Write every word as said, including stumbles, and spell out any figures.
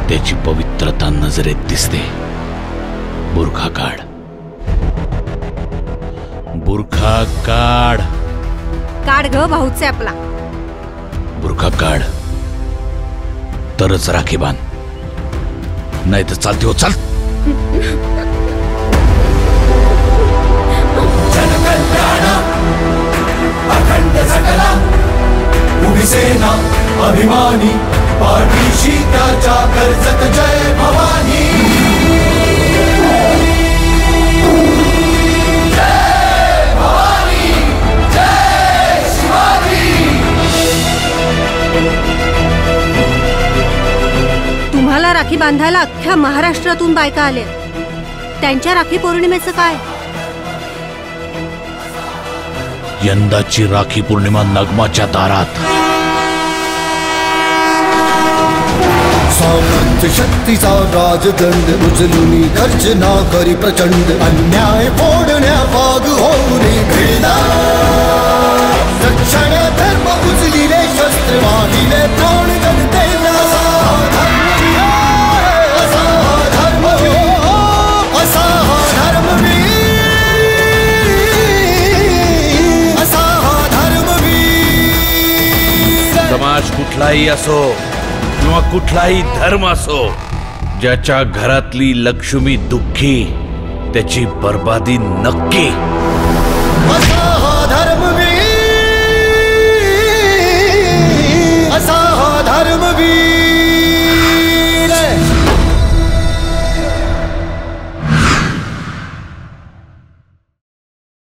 त्याची पवित्रता नजरेत दिसते. बुरखा काढ, बुरखा काढ. काढ ग भाऊचे आपला. बुरखा काढ तरच राखी बांध, नाही तर चालते हो. चाल. जनकल्याण अखंड सकला, उभी सेना अभिमानी, पाठीशी त्याच्या कर्जत जय भवानी. जय भवानी, जय शिवाजी. तुम्हाला राखी बांधायला अख्ख्या महाराष्ट्रातून बायका आल्या. त्यांच्या राखी पौर्णिमेचं काय? यंदाची राखी पौर्णिमा नगमाच्या दारात. सामर्थ्य शक्तीचा राजदंड उचलून गर्जना करी प्रचंड, अन्याय फोडण्या वाग होऊन भेदा. रक्षण धर्म उचलिले शस्त्र, वाहिले प्राण जनतेला. असा धर्मवीर, असा धर्मवीर, असा धर्मवीर. समाज कुठलाही असो किंवा कुठलाही धर्म असो, ज्याच्या घरातली लक्ष्मी दुःखी त्याची बर्बादी नक्की.